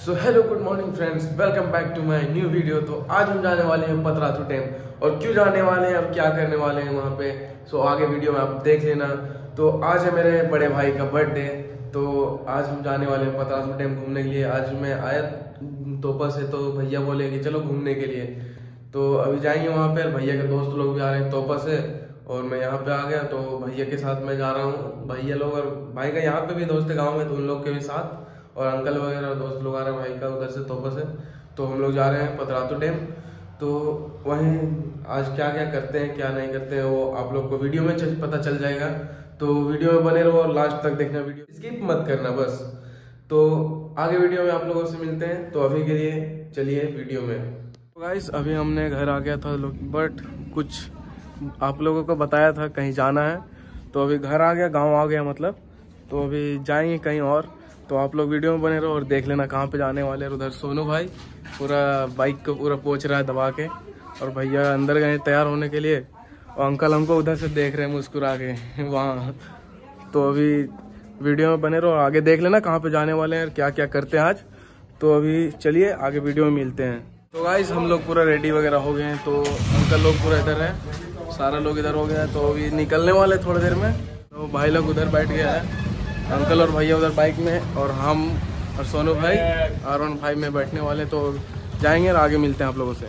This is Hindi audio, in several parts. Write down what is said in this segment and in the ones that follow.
So hello good morning friends, welcome back to my new video. तो आज हम जाने वाले हैं पतरातू डैम। और क्यों जाने वाले हैं, अब क्या करने वाले हैं वहाँ पे, सो आगे वीडियो में आप देख लेना। तो आज है मेरे बड़े भाई का बर्थडे, तो आज हम जाने वाले हैं पतरातू डैम घूमने के लिए। आज मैं आया तोपा से, तो भैया बोले कि चलो घूमने के लिए, तो अभी जाएंगे वहाँ पे। भैया के दोस्त लोग भी आ रहे हैं तोपा से, और मैं यहाँ पे आ गया, तो भैया के साथ मैं जा रहा हूँ। भैया लोग और भाई का यहाँ पे भी दोस्त है गाँव में, तो उन लोग के भी साथ, और अंकल वगैरह दोस्त लोग आ रहे हैं भाई का उधर से तोपा से। तो हम लोग जा रहे हैं पतरातू डैम। तो वहीं आज क्या क्या करते हैं क्या नहीं करते हैं वो आप लोग को वीडियो में पता चल जाएगा। तो वीडियो में बने रहो और लास्ट तक देखना, वीडियो स्किप मत करना बस। तो आगे वीडियो में आप लोगों से मिलते हैं, तो अभी के लिए चलिए वीडियो में। तो गाइस अभी हमने घर आ गया था लोग, बट कुछ आप लोगों को बताया था कहीं जाना है, तो अभी घर आ गया, गाँव आ गया मतलब। तो अभी जाएंगे कहीं और, तो आप लोग वीडियो में बने रहो और देख लेना कहाँ पे जाने वाले हैं। उधर सोनू भाई पूरा बाइक को पूरा पोंछ रहा है दबा के, और भैया अंदर गए तैयार होने के लिए, और अंकल हमको उधर से देख रहे हैं मुस्कुरा के वहाँ। तो अभी वीडियो में बने रहो और आगे देख लेना कहाँ पे जाने वाले हैं और क्या क्या करते हैं आज। तो अभी चलिए आगे वीडियो में मिलते हैं। तो गाइस हम लोग पूरा रेडी वगैरह हो गए हैं, तो अंकल लोग पूरा इधर है, सारा लोग इधर हो गया है। तो अभी निकलने वाले थोड़ी देर में। तो भाई लोग उधर बैठ गया है, अंकल और भैया उधर बाइक में, और हम और सोनू भाई R15 में बैठने वाले। तो जाएंगे और आगे मिलते हैं आप लोगों से।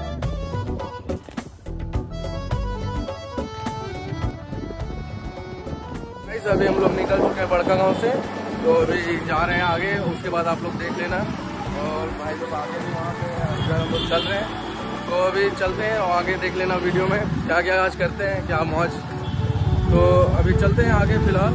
अभी हम लोग निकल चुके हैं बड़का गांव से, तो अभी जा रहे हैं आगे, उसके बाद आप लोग देख लेना। और भाई लोग आगे भी वहाँ पे हम लोग चल रहे हैं, तो अभी चलते हैं और आगे देख लेना वीडियो में क्या क्या आज करते हैं, क्या मौज। तो अभी चलते हैं आगे फिलहाल।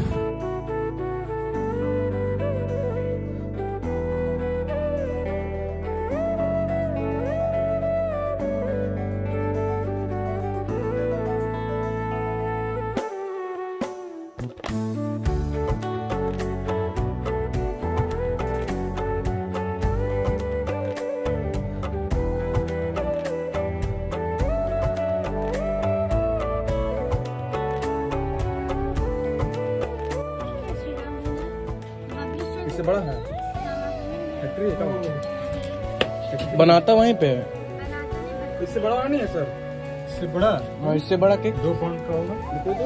इससे बड़ा है फैक्ट्री है क्या? बनाता वहीं पे है। इससे बड़ा नहीं है सर, इससे बड़ा। हाँ इससे बड़ा केक 2 पाउंड का होगा।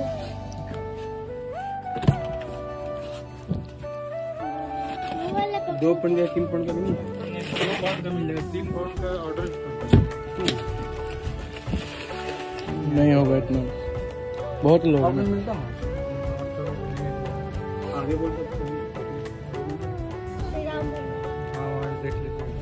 तो 2 पाउंड या 3 पाउंड का नहीं है, 2 पाउंड का मिल जाएगा। 3 पाउंड का ऑर्डर नहीं होगा इतना, बहुत लोग मिलता है। आगे बोल सकते हैं, देख लेते हैं।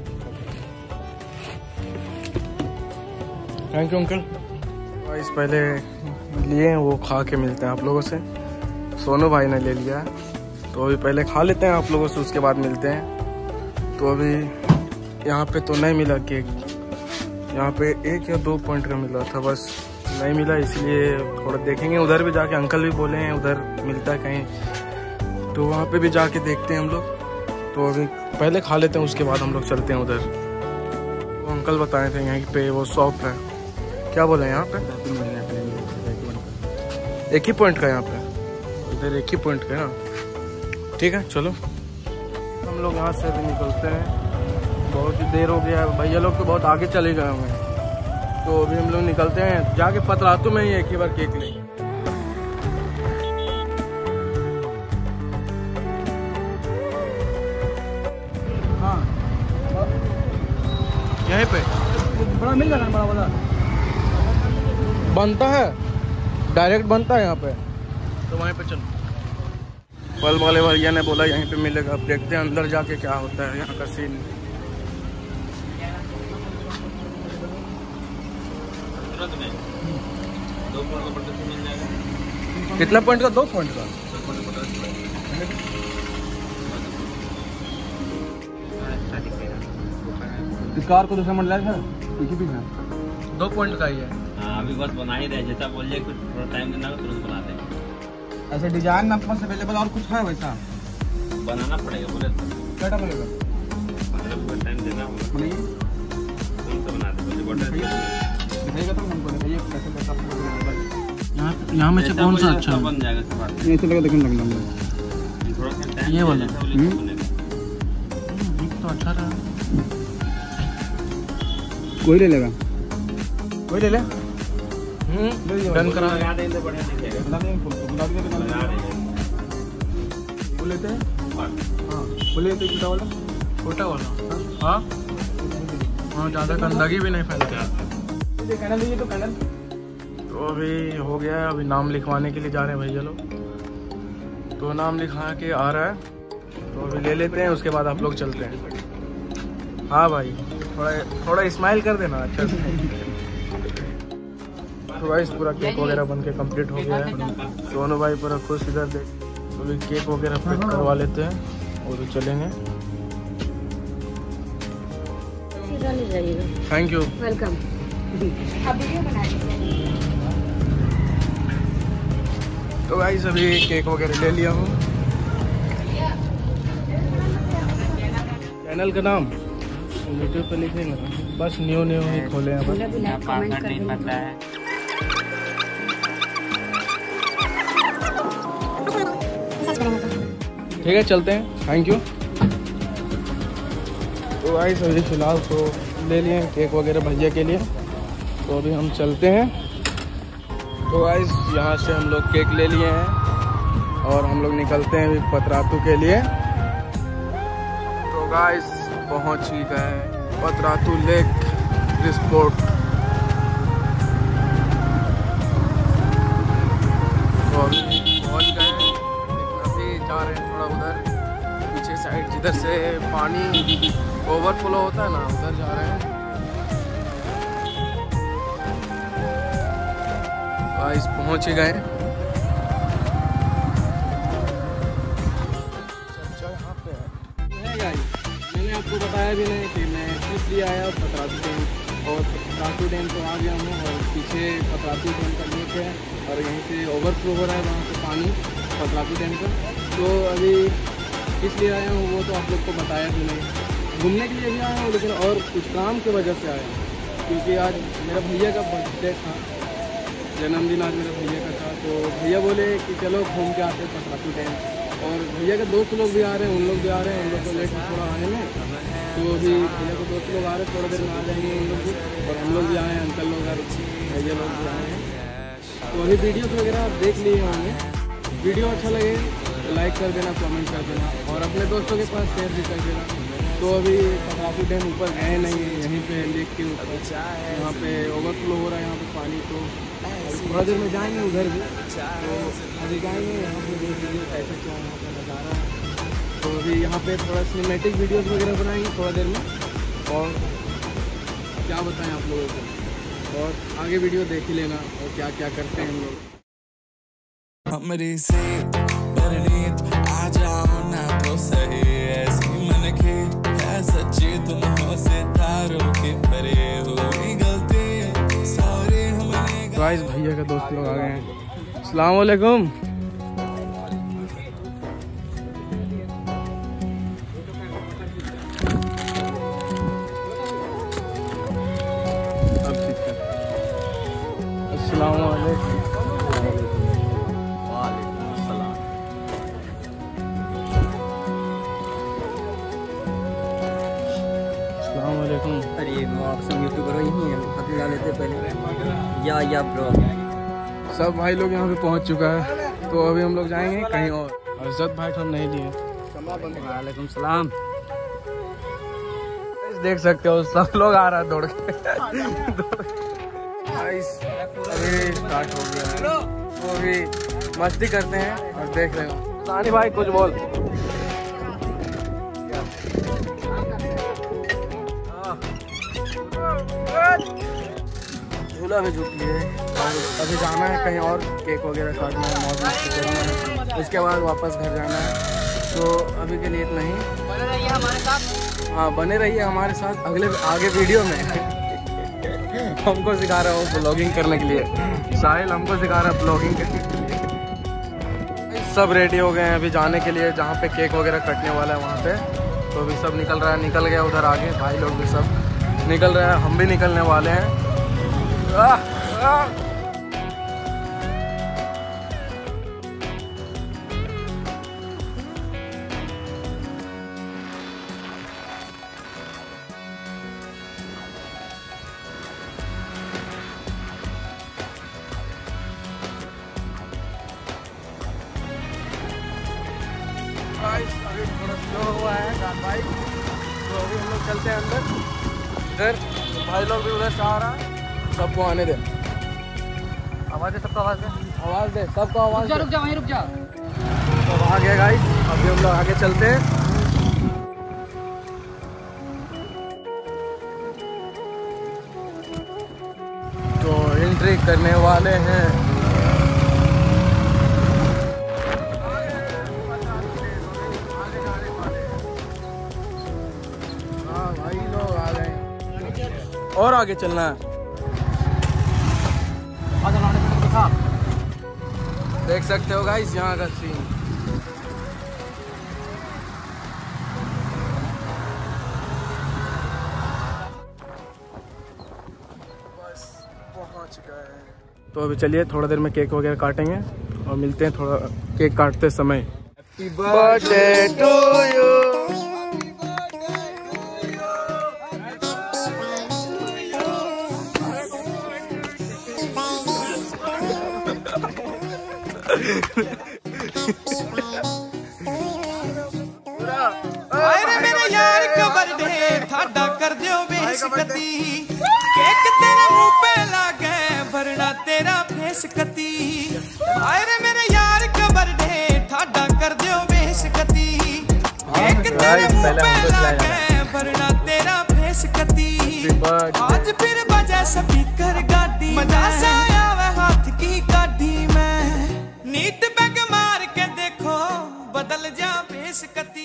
Thank you uncle. इस पहले लिए हैं, वो खा के मिलते हैं आप लोगों से। सोनू भाई ने ले लिया, तो अभी पहले खा लेते हैं आप लोगों से, उसके बाद मिलते हैं। तो अभी यहाँ पे तो नहीं मिला केक, यहाँ पे 1 या 2 पॉइंट का मिला था, बस नहीं मिला, इसलिए थोड़ा देखेंगे। उधर भी जाके, अंकल भी बोले हैं उधर मिलता है कहीं, तो वहाँ पे भी जाके देखते हैं हम लोग। तो अभी पहले खा लेते हैं, उसके बाद हम लोग चलते हैं उधर। वो अंकल बताए थे यहाँ पे वो शॉप है, क्या बोले यहाँ पे 1 ही पॉइंट का, यहाँ पे इधर 1 ही पॉइंट का है ना। ठीक है चलो हम लोग यहाँ से अभी निकलते हैं, बहुत ही देर हो गया है। भैया लोग तो बहुत आगे चले गए होंगे, तो अभी हम लोग निकलते हैं, जाके पतरातू में ही एक ही बार केक लेंगे। हाँ यहीं पे बड़ा मिल जाएगा, बड़ा वाला बनता है, डायरेक्ट बनता है यहाँ पे, तो वहीं पे चलो। फल वाले भैया ने बोला यहीं पे मिलेगा, अब देखते हैं अंदर जाके क्या होता है यहाँ का सीन। कितना पॉइंट का? 2 पॉइंट का। इस कार को दूसरा मॉडल है, एक ही पीस है। 2 पॉइंट का ही है। हाँ अभी बस बना ही रहे, जैसा बोल जाए कुछ थोड़ा टाइम देना हो तुरंत बना दें। ऐसे डिजाइन में आपके पास अवेलेबल और कुछ है वैसा? बनाना पड़ेगा बोले तो क्या टाइम लगेगा? टाइम देना होगा, तुरंत बना दे बोले। दिखाइएगा तो हमको, दिखाइए कैसे कैसा आपको यहाँ में से कौन सा अच्छा बन जाएगा सब। ये चलेगा, देखने लगना ये वाला? तो तो अच्छा था। कोई ले लेगा? कोई ले ले। डन करा। लगा देंगे तो बढ़िया दिखेगा। वो लेते हैं। हाँ वो लेते हैं छोटा वाला। छोटा वाला हाँ हाँ, ज़्यादा गंदगी भी नहीं फैलती। कैनल लीजिए तो कैनल। तो अभी हो गया है, अभी नाम लिखवाने के लिए जा रहे हैं भैया लोग। तो नाम लिखवा के आ रहा है, तो अभी ले लेते हैं, उसके बाद आप लोग चलते हैं। हाँ भाई थोड़ा स्माइल कर देना अच्छा से। तो भाई पूरा केक वगैरह बन के कम्प्लीट हो गया है। दोनों भाई पूरा खुश इधर देख। तो अभी केक वगैरह पैक करवा लेते हैं और तो चलेंगे। Thank you welcome. तो भाई सभी केक वगैरह ले लिया हूँ। चैनल का नाम यूट्यूब पे लिखेंगे, बस न्यू ही खोले हैं बस। ठीक है चलते हैं, थैंक यू। तो भाई सभी फिलहाल तो ले लिए केक वगैरह भैया के लिए, तो अभी हम चलते हैं। तो गाइस यहाँ से हम लोग केक ले लिए हैं और हम लोग निकलते हैं अभी पतरातू के लिए। तो गाइस पहुँच ही गए पतरातू लेक रिसोर्ट। तो अभी पहुँच गए, अभी जा रहे हैं थोड़ा उधर पीछे साइड जिधर से पानी ओवरफ्लो होता है ना, उधर जा रहे हैं। गाइस पहुंच ही गए। यहाँ पे है गाइस, मैंने आपको बताया भी नहीं कि मैं किस लिए आया पतरातू डैम, और पतरातू डैम तो आ गया हूँ और पीछे पतरातू डैम का लेक है और यहीं से ओवरफ्लो हो रहा है वहाँ से पानी पतरातू डैम का। तो अभी किस लिए आया हूँ वो तो आप लोग को बताया भी नहीं। घूमने के लिए भी आया हूँ, लेकिन और कुछ काम की वजह से आया हूँ, क्योंकि आज मेरा भैया का बर्थडे था, जन्मदिन आज मेरे भैया का था। तो भैया बोले कि चलो घूम के आते हैं पतरातू डैम, और भैया के दोस्त लोग भी आ रहे हैं, उन लोग भी आ रहे हैं, उन लोग को लेट थोड़ा आने में। तो अभी भैया के दोस्त लोग आ रहे हैं, थोड़ा देर में आ जाएंगे उन लोग भी, और हम लोग भी आए हैं, अंकल लोग भैया लोग भी आए हैं। तो अभी वीडियोस वगैरह आप देख लिए होंगे। वीडियो अच्छा लगे तो लाइक कर देना, कमेंट कर देना और अपने दोस्तों के पास शेयर भी कर देना। तो अभी पतरातू डैम ऊपर गए नहीं है, यहीं पे लेक के ऊपर यहाँ पे ओवरफ्लो हो रहा है यहाँ पे पानी। तो थोड़ा देर में जाएंगे उधर भी, तो अभी जाएंगे यहाँ पे देख लीजिए कैसे क्या यहाँ पे नज़ारा है। तो अभी यहाँ पे थोड़ा सिनेमैटिक वीडियोस वगैरह बनाएंगे थोड़ा देर में, और क्या बताएं आप लोगों को, और आगे वीडियो देख ही लेना और क्या क्या करते हैं हम लोग। हमरी से परनीत आ जाओ ना तो सही, ऐसी मन की है सच्ची तुम हो सितारों के परे, हुई गलती सॉरी हमने। गाइस भैया के दोस्त लोग आ गए हैं। अस्सलाम वालेकुम। अस्सलाम वालेकुम। अरे वो आप सब यूट्यूबर यही हैं, हाथ मिला लेते पहले या ब्रो। सब भाई लोग यहाँ पे पहुँच चुका है, तो अभी हम लोग जाएंगे कहीं और इज्जत भाई हम नहीं लिए। वालेकुम सलाम। देख सकते हो सब लोग आ रहा है दौड़ के। अभी स्टार्ट हो गया है, तो अभी मस्ती करते हैं और देख रहे हो। सानी भाई कुछ बोल। झूला भी झूठ लिए, अभी जाना है कहीं और, केक वगैरह काटना है, मौज मस्ती करना है, उसके बाद वापस घर जाना है। तो अभी के लिए इतना ही, बने रहिए हमारे साथ। हाँ बने रहिए हमारे साथ अगले आगे वीडियो में। हमको सिखा रहा हूँ ब्लॉगिंग करने के लिए, साहिल हमको सिखा रहा है ब्लॉगिंग करने के लिए। सब रेडी हो गए हैं अभी जाने के लिए, जहाँ पे केक वगैरह कटने वाला है वहाँ पे। तो अभी सब निकल रहा है, निकल गया उधर आगे, भाई लोग भी सब निकल रहे हैं, हम भी निकलने वाले हैं। अभी थोड़ा स्लो हुआ है बाइक, तो अभी हम लोग चलते हैं अंदर इधर। तो भाई लोग भी उधर से आ रहा है, सबको आने दे, आवाज़ दे, सबको आवाज़ दे, आवाज़ दे, सबको आवाज़ दे। रुक जा वहीं रुक जा। तो आ गए गाइस, अभी हम लोग आगे चलते हैं। तो एंट्री करने वाले हैं। हाँ भाई लोग आ गए, और आगे चलना है। देख सकते हो गाइस यहाँ का सीन। बस पहुँच गए। तो अभी चलिए थोड़ा देर में केक वगैरह काटेंगे और मिलते हैं थोड़ा केक काटते समय। Happy birthday to you. अरे मेरे यार का बर्थडे थाड़ा कर दियो बेइज्जती, केक तेरे मुंह पे लागे भरना तेरा फेस कती। अरे मेरे यार का बर्थडे थाड़ा कर दियो बेइज्जती, केक तेरे मुंह पे लागे भरना तेरा फेस कती। आज फिर बजा स्पीकर गाड़ी, मजा सा आया वे हाथ की गाड़ी में, नीट बैग मार के देखो बदल जा बेइज्जती।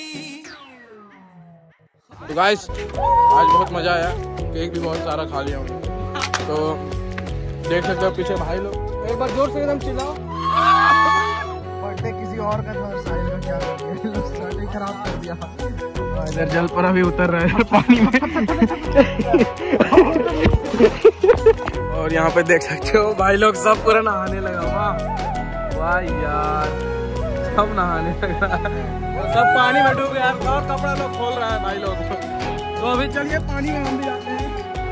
तो गाइस आज बहुत मजा आया, केक भी बहुत सारा खा लिया हमने। तो देख सकते हो पीछे भाई लोग, एक बार जोर से एकदम चिल्लाओ। बर्थडे किसी और का था, साहिल का क्या कर दिया, स्टार्टिंग खराब कर दिया। इधर जल पर अभी उतर रहे हैं पानी में। और यहाँ पे देख सकते हो भाई लोग सब पूरा नहाने लगा। वाह वाह यार, सब नहाने लगा, सब पानी में डूब गया और कपड़ा लोग खोल रहा है भाई लोग। तो अभी चलिए पानी में हम भी जाते हैं।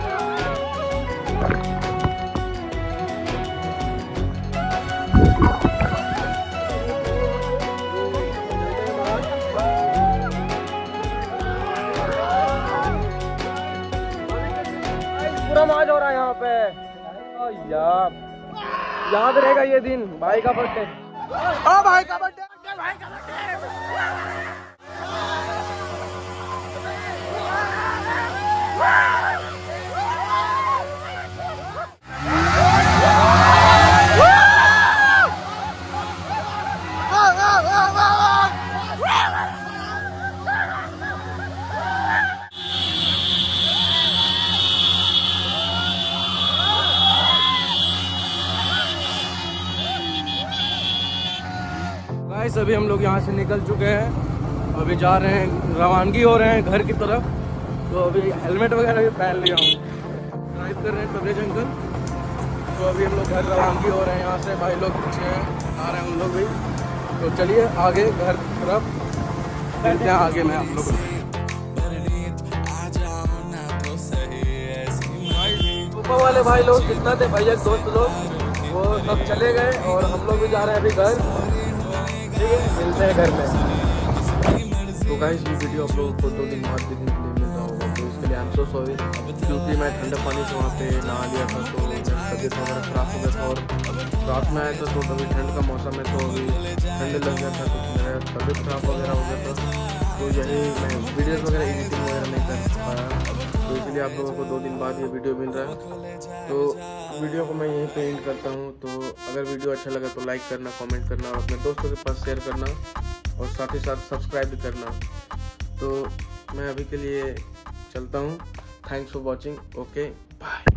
पूरा मौज हो रहा है यहाँ पे यार, याद रहेगा ये दिन, भाई का बर्थडे। भाई का बर्थडे, भाई का बर्थडे। गाइस अभी हम लोग यहाँ से निकल चुके हैं, अभी जा रहे हैं, रवानगी हो रहे हैं घर की तरफ। तो अभी हेलमेट वगैरह भी पहन लिया हूँ, ड्राइव कर रहे हैं कवरेज अंकल। तो अभी हम लोग घर रवानगी हो रहे हैं यहाँ से, भाई लोग पीछे हैं, आ रहे हैं हम लोग भी। तो चलिए आगे घर की तरफ मिलते हैं, आगे में आप लोग। ऊपर वाले भाई लोग कितना थे भैया दोस्त लोग, वो सब चले गए और हम लोग भी जा रहे हैं अभी घर। मिलते हैं घर में। तो गाइस ये वीडियो आप लोगों को 2 दिन बाद देखने के लिए मिल रहा होगा, तो इसके लिए आई एम सो सॉरी, क्योंकि मैं ठंडे पानी से वहाँ पे नहा लिया था, तो तबीयत वगैरह खराब हो गया था। और रात में आया था तो अभी ठंड का मौसम है, तो अभी ठंड लग गया था, तो मेरा तबीयत खराब वगैरह हो गया था। तो यही मैं वीडियोज़ वगैरह एडिटिंग वगैरह नहीं कर पाया, तो इसलिए आप लोगों को 2 दिन बाद ये वीडियो मिल रहा है। तो वीडियो को मैं यहीं पे एंड करता हूँ। तो अगर वीडियो अच्छा लगा तो लाइक करना, कमेंट करना और अपने दोस्तों के पास शेयर करना और साथ ही साथ सब्सक्राइब भी करना। तो मैं अभी के लिए चलता हूँ। Thanks for watching. Okay bye.